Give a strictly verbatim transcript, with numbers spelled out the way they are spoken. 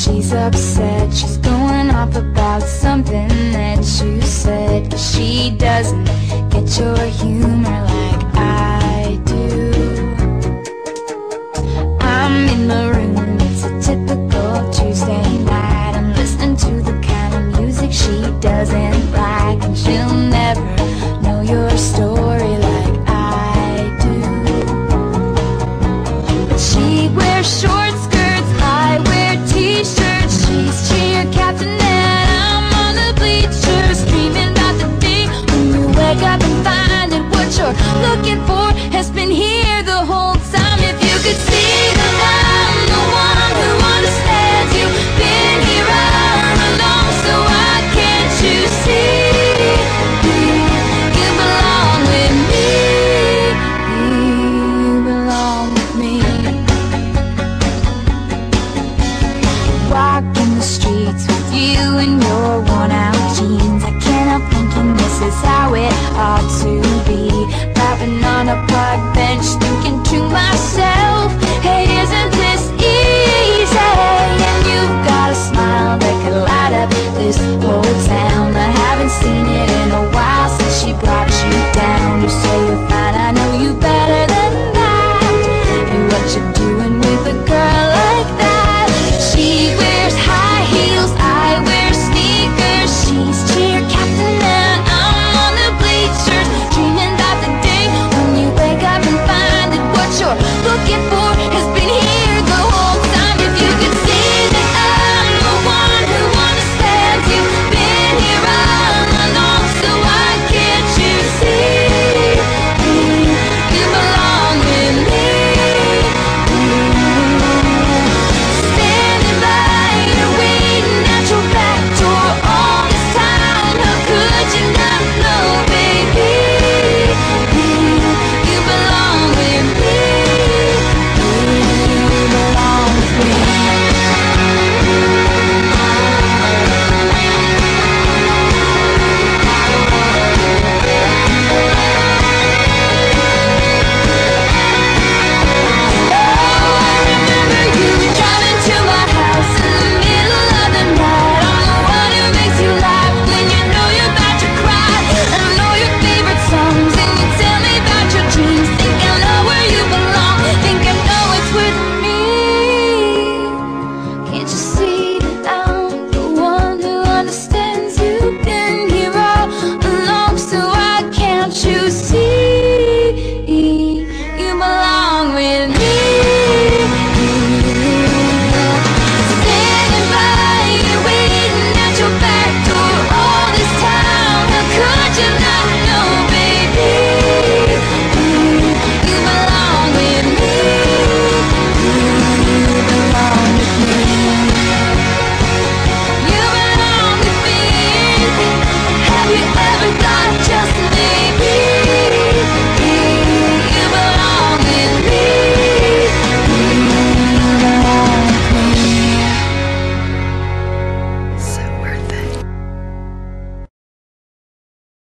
she's upset. She's going off about something that you said, 'cause she doesn't get your humor like I do. I'm in the room, it's a typical Tuesday night. I'm listening to the kind of music she doesn't like, and she'll never know your story like I do. But she wears short skirts, I wear t-shirts. She's cheer captain and I'm on the bleachers, dreaming about the day when you wake up and find that what you're looking for has been here the whole time. If you could see that I'm the one who understands you, been here all along, so why can't you see? You belong with me, you belong with me. Walking the streets with you in your worn out jeans, I can't help thinking this is how it ought to be. Rapping on a park bench, thinking to myself,